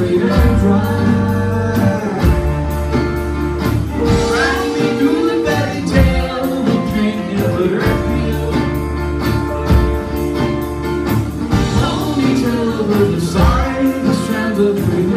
straight and dry. Ride me through the fairy tale, the pain never feel. Hold me till the side, the strands of freedom.